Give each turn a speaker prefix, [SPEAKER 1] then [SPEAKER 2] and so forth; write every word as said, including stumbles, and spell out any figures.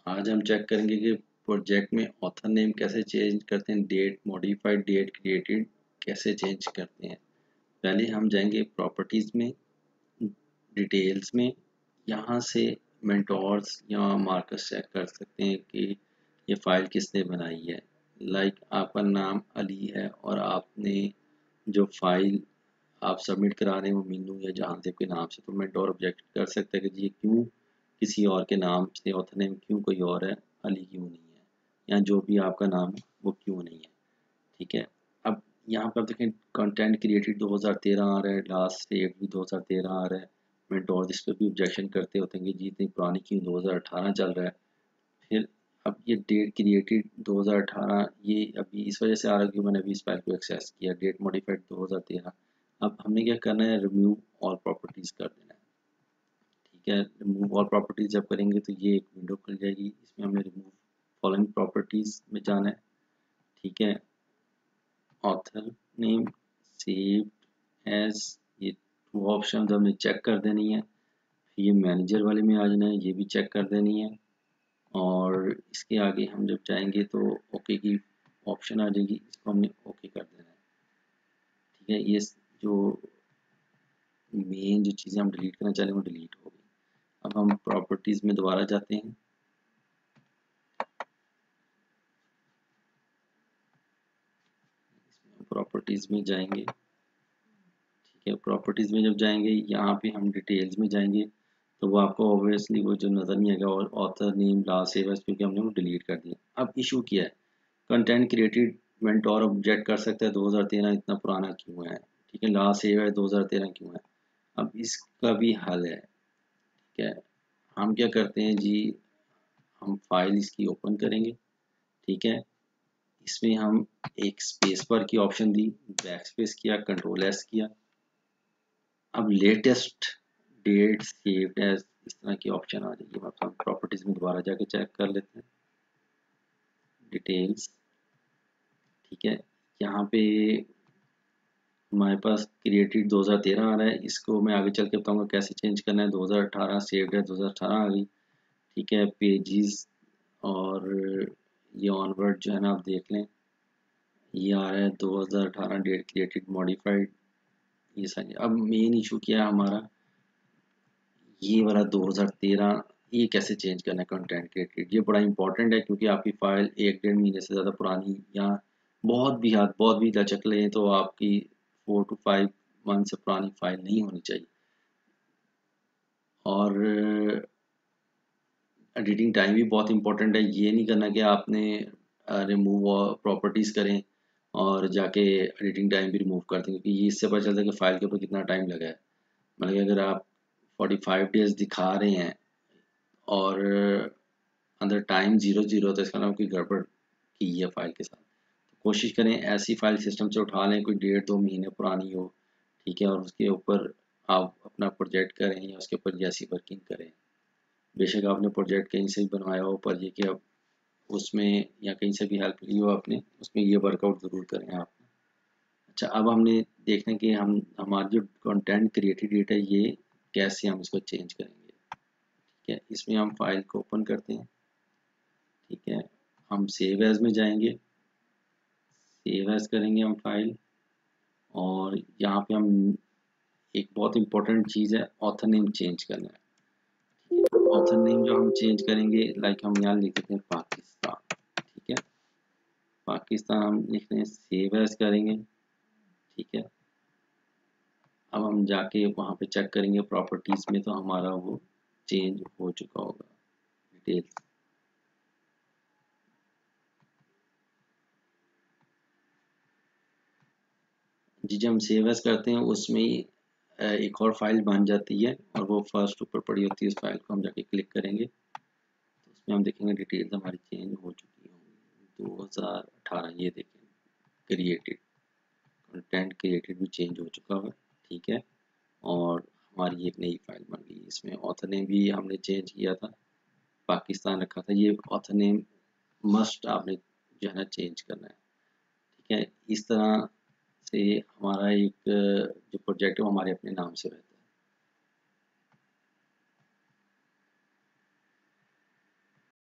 [SPEAKER 1] आज हम चेक करेंगे कि प्रोजेक्ट में ऑथर नेम कैसे चेंज करते हैं, डेट मॉडिफाइड, डेट क्रिएटेड कैसे चेंज करते हैं। पहले हम जाएंगे प्रॉपर्टीज़ में, डिटेल्स में, यहाँ से मेंटोर्स या मार्कर्स चेक कर सकते हैं कि ये फ़ाइल किसने बनाई है। लाइक आपका नाम अली है और आपने जो फ़ाइल आप सबमिट करा रहे हैं वो मीनू या जहांजेब के नाम से, तो मेंटोर ऑब्जेक्ट कर सकता है कि जी ये क्यों किसी और के नाम से ऑथर नेम क्यों कोई और है, अली क्यों नहीं है, या जो भी आपका नाम है वो क्यों नहीं है। ठीक है, अब यहाँ पर आप देखें कंटेंट क्रिएटेड दो हज़ार तेरह आ रहा है, लास्ट डेट भी दो हज़ार तेरह आ रहा है। मेंटोर इस पर भी ऑब्जेक्शन करते होते हैं कि जी इतनी पुरानी क्यों, दो हज़ार अठारह चल रहा है। फिर अब ये डेट क्रिएटेड दो हज़ार अठारह, ये अभी इस वजह से आ रहा है कि मैंने अभी इस फाइल को एक्सेस किया। डेट मॉडिफाइड दो हज़ार तेरह, अब हमने क्या करना है, रिमूव ऑल प्रॉपर्टीज़ कर देना है। ठीक है, रिमूव ऑल प्रॉपर्टीज़ जब करेंगे तो ये एक विंडो खुल जाएगी, इसमें हमें रिमूव फॉलोइंग प्रॉपर्टीज़ में जाना है। ठीक है, ऑथर नेम, सेव्ड एज, ये टू ऑप्शन हमने चेक कर देनी है। ये मैनेजर वाले में आ जाना है, ये भी चेक कर देनी है। और इसके आगे हम जब जाएंगे तो ओके की ऑप्शन आ जाएगी, इसको हमने ओके कर देना है। ठीक है, ये जो मेन जो चीज़ें हम डिलीट करना चाह रहे हैं वो डिलीट हो गई। अब हम प्रॉपर्टीज़ में दोबारा जाते हैं, प्रॉपर्टीज़ में जाएंगे। ठीक है, प्रॉपर्टीज़ में जब जाएंगे यहाँ पे हम डिटेल्स में जाएंगे तो वो आपको ऑब्वियसली वो जो नज़र नहीं आएगा, और author name last save as, क्योंकि हमने वो डिलीट कर दिया। अब इशू क्या है, कंटेंट क्रिएटेड मेंटोर ऑब्जेक्ट कर सकता है दो हज़ार तेरह इतना पुराना क्यों है। ठीक है, लास्ट सेव एज दो हज़ार तेरह क्यों है। अब इसका भी हल है। ठीक है, हम क्या करते हैं जी, हम फाइल इसकी ओपन करेंगे। ठीक है, इसमें हम एक स्पेस बार की ऑप्शन दी, बैक स्पेस किया, कंट्रोल एस किया। अब लेटेस्ट डेट सेव्ड एज इस तरह की ऑप्शन आ जाएगी। अब हम प्रॉपर्टीज में दोबारा जाके चेक कर लेते हैं, डिटेल्स। ठीक है, यहाँ पे हमारे पास क्रिएटेड दो हज़ार तेरह आ रहा है, इसको मैं आगे चल के बताऊंगा कैसे चेंज करना है। दो हज़ार अठारह सेव्ड है, दो हज़ार अठारह आ गई। ठीक है, पेजेस और ये ऑनवर्ड जो है ना, आप देख लें ये आ रहा है दो हज़ार अठारह डेट क्रिएटेड मॉडिफाइड, ये सारी। अब मेन इशू क्या है हमारा, ये वाला दो हज़ार तेरह, ये कैसे चेंज करना है कंटेंट क्रिएटेड। ये बड़ा इंपॉर्टेंट है क्योंकि आपकी फाइल एक डेढ़ महीने से ज़्यादा पुरानी या बहुत भी हाथ बहुत भी लचक लें तो आपकी फोर टू फाइव मंथ से पुरानी फाइल नहीं होनी चाहिए। और एडिटिंग टाइम भी बहुत इंपॉर्टेंट है। ये नहीं करना कि आपने रिमूव प्रॉपर्टीज़ करें और जाके एडिटिंग टाइम भी रिमूव कर दें, क्योंकि ये इससे पता चलता है कि फ़ाइल के ऊपर कितना टाइम लगा है। मतलब कि अगर आप पैंतालीस डेज़ दिखा रहे हैं और अंदर टाइम ज़ीरो ज़ीरो, तो इसका नाम कोई गड़बड़ की है फ़ाइल के साथ। तो कोशिश करें ऐसी फ़ाइल सिस्टम से उठा लें कोई डेढ़ दो महीने पुरानी हो। ठीक है, और उसके ऊपर आप अपना प्रोजेक्ट करें या उसके ऊपर जैसी वर्किंग करें। बेशक आपने प्रोजेक्ट कहीं से भी बनवाया हो, पर ये कि अब उसमें या कहीं से भी हेल्प ली हो आपने, उसमें ये वर्कआउट ज़रूर करें आप। अच्छा, अब हमने देखना है कि हम हमारा जो कंटेंट क्रिएटेड डेटा है ये कैसे हम इसको चेंज करेंगे। ठीक है, इसमें हम फाइल को ओपन करते हैं। ठीक है, हम सेव एज में जाएंगे, सेव एज करेंगे हम फाइल, और यहाँ पे हम एक बहुत इंपॉर्टेंट चीज़ है, ऑथर नेम चेंज करना है। ऑथर नेम जो हम चेंज करेंगे, लाइक हम यहाँ लिख देते हैं पाकिस्तान। ठीक है, पाकिस्तान हम लिख रहे हैं, सेव एज करेंगे। ठीक है, अब हम जाके वहाँ पे चेक करेंगे प्रॉपर्टीज़ में, तो हमारा वो चेंज हो चुका होगा डिटेल्स। जी, जब हम सेव एज करते हैं उसमें एक और फाइल बन जाती है और वो फर्स्ट ऊपर पड़ी होती है। उस फाइल को हम जाके क्लिक करेंगे तो उसमें हम देखेंगे डिटेल्स हमारी चेंज हो चुकी होंगी। दो हज़ार अठारह, ये देखें क्रिएटेड कंटेंट क्रिएटेड भी चेंज हो चुका है। ठीक है, और हमारी एक नई फाइल बन गई। इसमें ऑथर नेम भी हमने चेंज किया था, पाकिस्तान रखा था। ये ऑथर नेम मस्ट आपने जो है ना चेंज करना है। ठीक है, इस तरह से हमारा एक जो प्रोजेक्ट है वो हमारे अपने नाम से रहता है।